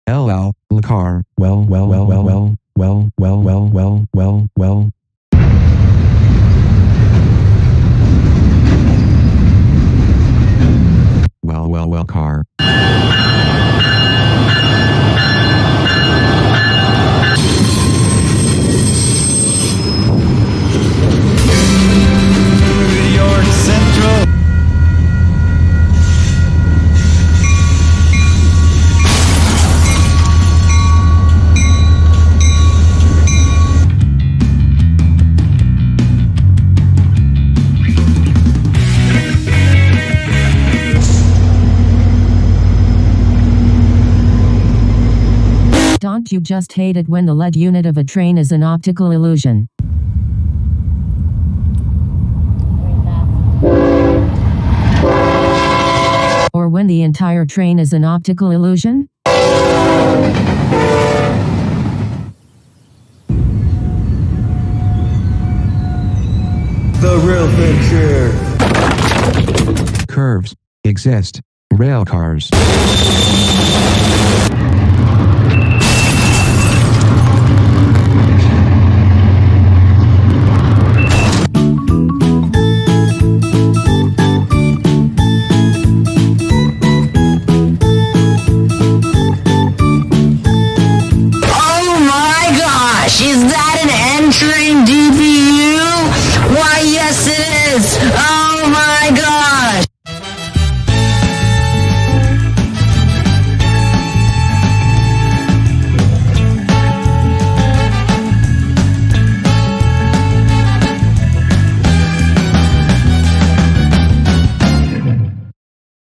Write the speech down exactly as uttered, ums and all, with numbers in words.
L L, la car, well, well, well, well, well, well, well, well, well, well, well. Well, well, well, car. New York Central. Don't you just hate it when the lead unit of a train is an optical illusion? Or when the entire train is an optical illusion? The real picture. Curves exist. Rail cars.